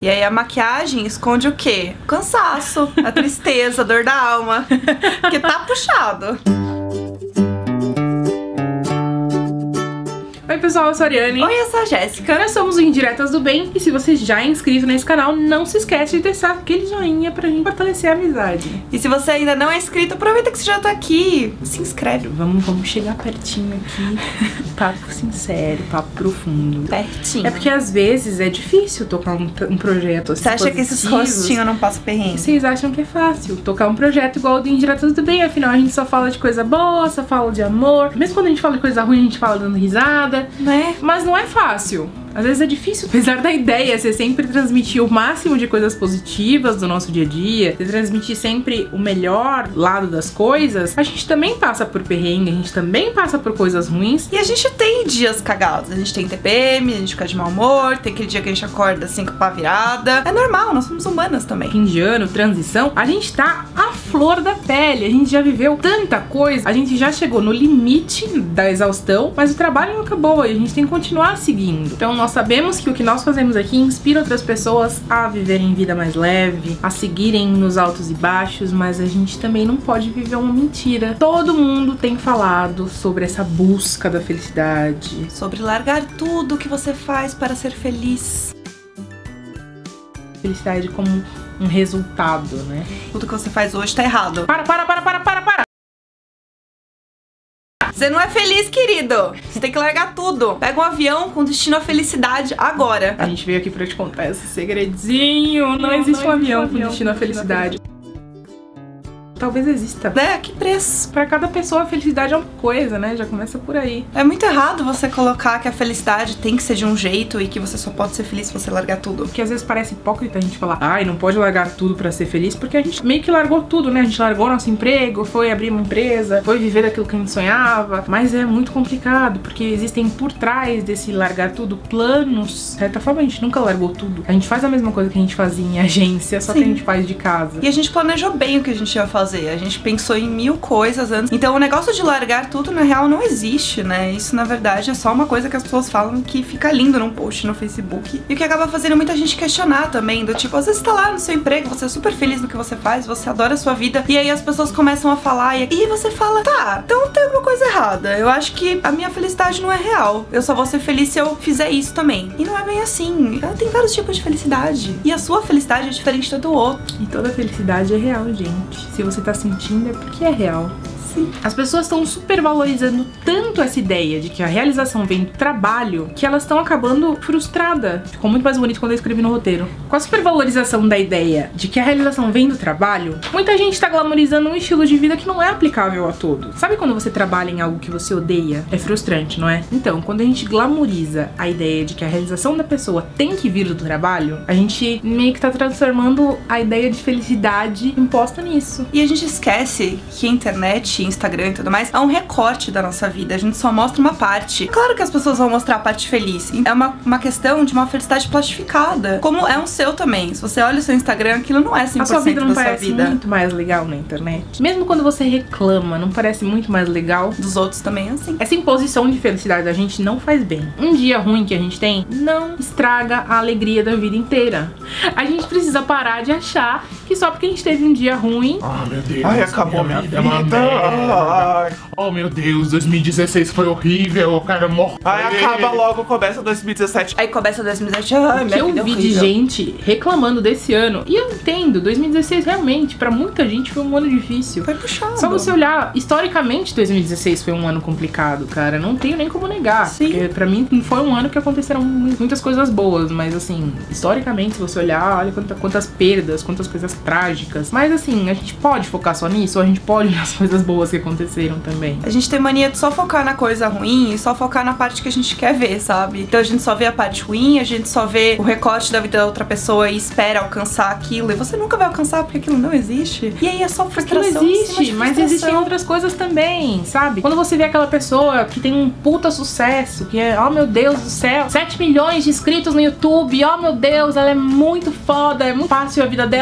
E aí a maquiagem esconde o quê? O cansaço, a tristeza, a dor da alma. Porque tá puxado. Oi pessoal, eu sou a Ariane. Oi, eu sou a Jéssica. Nós somos o Indiretas do Bem. E se você já é inscrito nesse canal, não se esquece de deixar aquele joinha pra gente fortalecer a amizade. E se você ainda não é inscrito, aproveita que você já tá aqui. Se inscreve. Vamos chegar pertinho aqui. Papo sincero, papo profundo. Pertinho. É porque às vezes é difícil tocar um projeto assim. Você acha que esses rostinhos não passam perrengue? Vocês acham que é fácil tocar um projeto igual o do Indiretas do Bem. Afinal, a gente só fala de coisa boa, só fala de amor. Mesmo quando a gente fala de coisa ruim, a gente fala dando risada. Né? Mas não é fácil. Às vezes é difícil, apesar da ideia ser sempre transmitir o máximo de coisas positivas do nosso dia a dia, de transmitir sempre o melhor lado das coisas, a gente também passa por perrengue, a gente também passa por coisas ruins. E a gente tem dias cagados, a gente tem TPM, a gente fica de mau humor, tem aquele dia que a gente acorda assim com a pá virada. É normal, nós somos humanas também. Fim de ano, transição, a gente tá à flor da pele, a gente já viveu tanta coisa, a gente já chegou no limite da exaustão, mas o trabalho não acabou e a gente tem que continuar seguindo. Então nós sabemos que o que nós fazemos aqui inspira outras pessoas a viverem vida mais leve, a seguirem nos altos e baixos, mas a gente também não pode viver uma mentira. Todo mundo tem falado sobre essa busca da felicidade, sobre largar tudo que você faz para ser feliz. Felicidade como um resultado, né? Tudo que você faz hoje tá errado. Para! Você não é feliz, querido. Você tem que largar tudo. Pega um avião com destino à felicidade agora. A gente veio aqui pra te contar esse segredinho. Não existe um avião com destino à felicidade. Talvez exista. É, que preço? Pra cada pessoa a felicidade é uma coisa, né? Já começa por aí. É muito errado você colocar que a felicidade tem que ser de um jeito e que você só pode ser feliz se você largar tudo. Porque às vezes parece hipócrita a gente falar, ai, não pode largar tudo pra ser feliz, porque a gente meio que largou tudo, né? A gente largou nosso emprego, foi abrir uma empresa, foi viver daquilo que a gente sonhava, mas é muito complicado, porque existem por trás desse largar tudo planos. De certa forma, a gente nunca largou tudo. A gente faz a mesma coisa que a gente fazia em agência, só que a gente faz de casa. E a gente planejou bem o que a gente ia fazer. A gente pensou em 1000 coisas antes. Então o negócio de largar tudo, na real, não existe, né? Isso, na verdade, é só uma coisa que as pessoas falam que fica lindo num post no Facebook. E o que acaba fazendo muita gente questionar também, do tipo, às vezes você tá lá no seu emprego, você é super feliz no que você faz, você adora a sua vida, e aí as pessoas começam a falar, e você fala, tá, então tem alguma coisa errada. Eu acho que a minha felicidade não é real. Eu só vou ser feliz se eu fizer isso também. E não é bem assim. Tem vários tipos de felicidade. E a sua felicidade é diferente da do outro. E toda felicidade é real, gente. Se você tá sentindo, é porque é real. Sim. As pessoas estão supervalorizando tanto essa ideia de que a realização vem do trabalho que elas estão acabando frustradas. Ficou muito mais bonito quando eu escrevi no roteiro. Com a supervalorização da ideia de que a realização vem do trabalho, muita gente tá glamorizando um estilo de vida que não é aplicável a todos. Sabe quando você trabalha em algo que você odeia? É frustrante, não é? Então, quando a gente glamoriza a ideia de que a realização da pessoa tem que vir do trabalho, a gente meio que tá transformando a ideia de felicidade imposta nisso. E a gente esquece que a internet, Instagram e tudo mais, é um recorte da nossa vida, a gente só mostra uma parte. Claro que as pessoas vão mostrar a parte feliz, é uma questão de uma felicidade plastificada, como é um seu também. Se você olha o seu Instagram, aquilo não é 100% a sua vida não da sua parece vida. Muito mais legal na internet. Mesmo quando você reclama, não parece muito mais legal? Dos outros também é assim. Essa imposição de felicidade da gente não faz bem. Um dia ruim que a gente tem não estraga a alegria da vida inteira. A gente precisa parar de achar que só porque a gente teve um dia ruim... Ah, meu Deus. Ai, acabou a minha vida. Ai. Oh, meu Deus, 2016 foi horrível, eu quero morrer. Ai, acaba logo, começa 2017. Aí começa 2017, ai, que minha eu vida é vi de horrível. gente reclamando desse ano. E eu entendo, 2016 realmente, pra muita gente, foi um ano difícil. Foi puxado. Só você olhar, historicamente 2016 foi um ano complicado, cara. Não tenho nem como negar. Sim. Porque pra mim foi um ano que aconteceram muitas coisas boas. Mas assim, historicamente, se você olhar, olha quantas perdas, quantas coisas trágicas. Mas assim, a gente pode focar só nisso? Ou a gente pode olhar as coisas boas que aconteceram também? A gente tem mania de só focar na coisa ruim e só focar na parte que a gente quer ver, sabe? Então a gente só vê a parte ruim, a gente só vê o recorte da vida da outra pessoa e espera alcançar aquilo. E você nunca vai alcançar porque aquilo não existe. E aí é só frustração. Aquilo existe, mas existem outras coisas também, sabe? Quando você vê aquela pessoa que tem um puta sucesso, que é, oh meu Deus do céu, 7 milhões de inscritos no YouTube, oh meu Deus, ela é muito foda, é muito fácil a vida dela.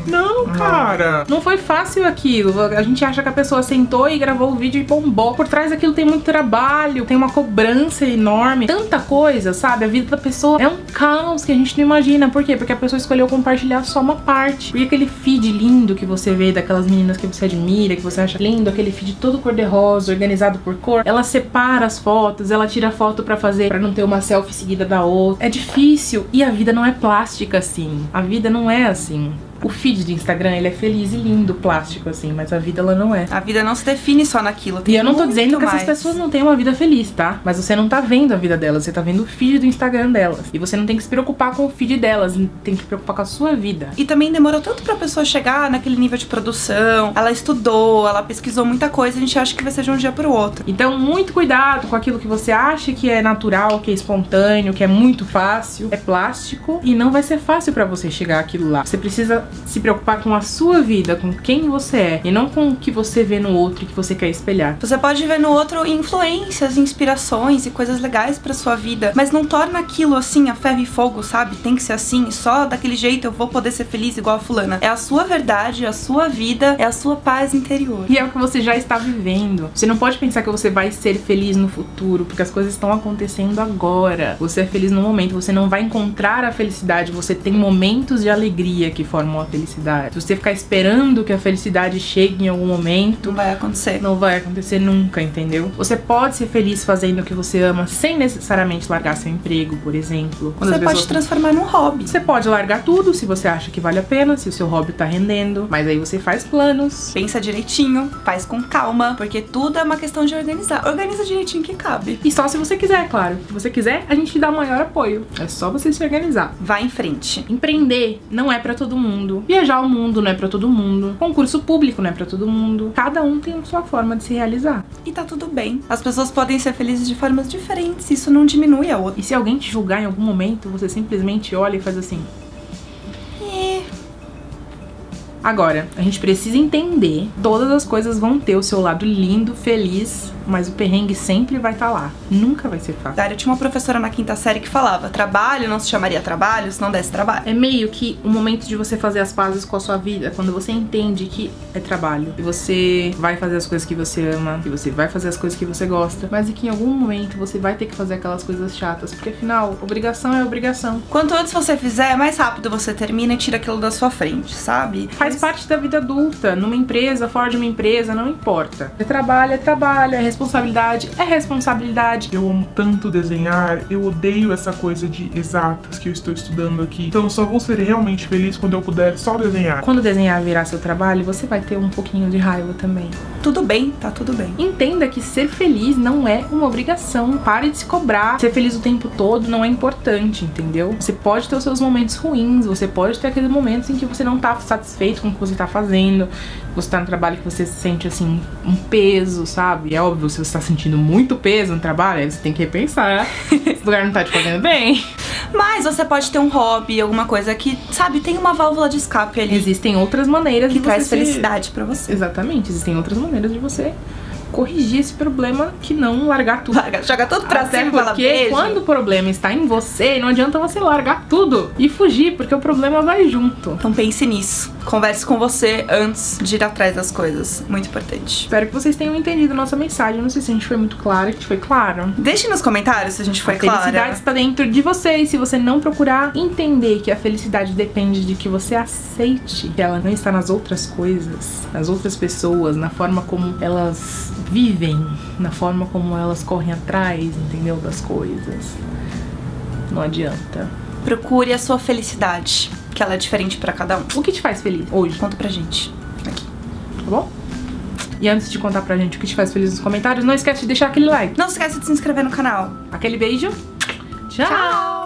Não, cara. Não foi fácil aquilo. A gente acha que a pessoa sentou e gravou o vídeo e bombou. Por trás daquilo tem muito trabalho, tem uma cobrança enorme, tanta coisa, sabe? A vida da pessoa é um caos que a gente não imagina. Por quê? Porque a pessoa escolheu compartilhar só uma parte. Porque aquele feed lindo que você vê daquelas meninas que você admira, que você acha lindo, aquele feed todo cor-de-rosa, organizado por cor, ela separa as fotos, ela tira foto pra fazer, pra não ter uma selfie seguida da outra. É difícil. E a vida não é plástica assim. A vida não é assim. O feed de Instagram, ele é feliz e lindo, plástico, assim, mas a vida, ela não é. A vida não se define só naquilo. E eu não tô dizendo que mais. essas pessoas não têm uma vida feliz, tá? Mas você não tá vendo a vida delas, você tá vendo o feed do Instagram delas. E você não tem que se preocupar com o feed delas, tem que se preocupar com a sua vida. E também demorou tanto pra pessoa chegar naquele nível de produção. Ela estudou, ela pesquisou muita coisa, a gente acha que vai ser de um dia pro outro. Então, muito cuidado com aquilo que você acha que é natural, que é espontâneo, que é muito fácil. É plástico e não vai ser fácil pra você chegar àquilo lá. Você precisa se preocupar com a sua vida, com quem você é, e não com o que você vê no outro e que você quer espelhar. Você pode ver no outro influências, inspirações e coisas legais pra sua vida, mas não torna aquilo assim a ferro e fogo, sabe? Tem que ser assim, só daquele jeito eu vou poder ser feliz igual a fulana. É a sua verdade, é a sua vida, é a sua paz interior. E é o que você já está vivendo. Você não pode pensar que você vai ser feliz no futuro, porque as coisas estão acontecendo agora. Você é feliz no momento, você não vai encontrar a felicidade, você tem momentos de alegria que formam a felicidade. Se você ficar esperando que a felicidade chegue em algum momento, Não vai acontecer. não vai acontecer nunca, entendeu? Você pode ser feliz fazendo o que você ama sem necessariamente largar seu emprego, por exemplo. Quando Você as pode pessoas- transformar num hobby. Você pode largar tudo se você acha que vale a pena, se o seu hobby tá rendendo, mas aí você faz planos. Pensa direitinho, faz com calma, porque tudo é uma questão de organizar. Organiza direitinho que cabe. E só se você quiser, claro. Se você quiser, a gente te dá o maior apoio. É só você se organizar. Vai em frente. Empreender não é pra todo mundo. Viajar o mundo não é pra todo mundo. Concurso público não é pra todo mundo. Cada um tem a sua forma de se realizar. E tá tudo bem. As pessoas podem ser felizes de formas diferentes. Isso não diminui a outra. E se alguém te julgar em algum momento, você simplesmente olha e faz assim. Agora, a gente precisa entender, todas as coisas vão ter o seu lado lindo, feliz, mas o perrengue sempre vai estar lá. Nunca vai ser fácil. Eu tinha uma professora na quinta série que falava: trabalho não se chamaria trabalho se não desse trabalho. É meio que o momento de você fazer as pazes com a sua vida, quando você entende que é trabalho, e você vai fazer as coisas que você ama, e você vai fazer as coisas que você gosta, mas e que em algum momento você vai ter que fazer aquelas coisas chatas, porque afinal, obrigação é obrigação. Quanto antes você fizer, mais rápido você termina e tira aquilo da sua frente, sabe? Faz parte da vida adulta, numa empresa, fora de uma empresa, não importa. É trabalho, é responsabilidade, é responsabilidade. Eu amo tanto desenhar, eu odeio essa coisa de exatas que eu estou estudando aqui. Então eu só vou ser realmente feliz quando eu puder só desenhar. Quando desenhar virar seu trabalho, você vai ter um pouquinho de raiva também. Tudo bem, tá tudo bem. Entenda que ser feliz não é uma obrigação. Pare de se cobrar. Ser feliz o tempo todo não é importante, entendeu? Você pode ter os seus momentos ruins, você pode ter aqueles momentos em que você não tá satisfeito com o que você tá fazendo, você tá no trabalho que você sente, assim, um peso, sabe? É óbvio, se você tá sentindo muito peso no trabalho, aí você tem que repensar. Esse lugar não tá te fazendo bem. Mas você pode ter um hobby, alguma coisa que, sabe, tem uma válvula de escape ali Existem outras maneiras que de traz você felicidade pra você. Exatamente, existem outras maneiras de você corrigir esse problema, que não largar tudo. Joga tudo pra Até cima e fala porque beijo. quando o problema está em você, não adianta você largar tudo e fugir, porque o problema vai junto. Então pense nisso. Converse com você antes de ir atrás das coisas. Muito importante. Espero que vocês tenham entendido nossa mensagem. Não sei se a gente foi muito clara, a gente foi claro. Deixe nos comentários se a gente foi A felicidade clara. está dentro de você, e se você não procurar entender que a felicidade depende de que você aceite que ela não está nas outras coisas, nas outras pessoas, na forma como elas vivem, na forma como elas correm atrás, entendeu? Das coisas. Não adianta. Procure a sua felicidade, que ela é diferente pra cada um. O que te faz feliz hoje? Conta pra gente. Aqui. Tá bom? E antes de contar pra gente o que te faz feliz nos comentários, não esquece de deixar aquele like. Não se esqueça de se inscrever no canal. Aquele beijo. Tchau!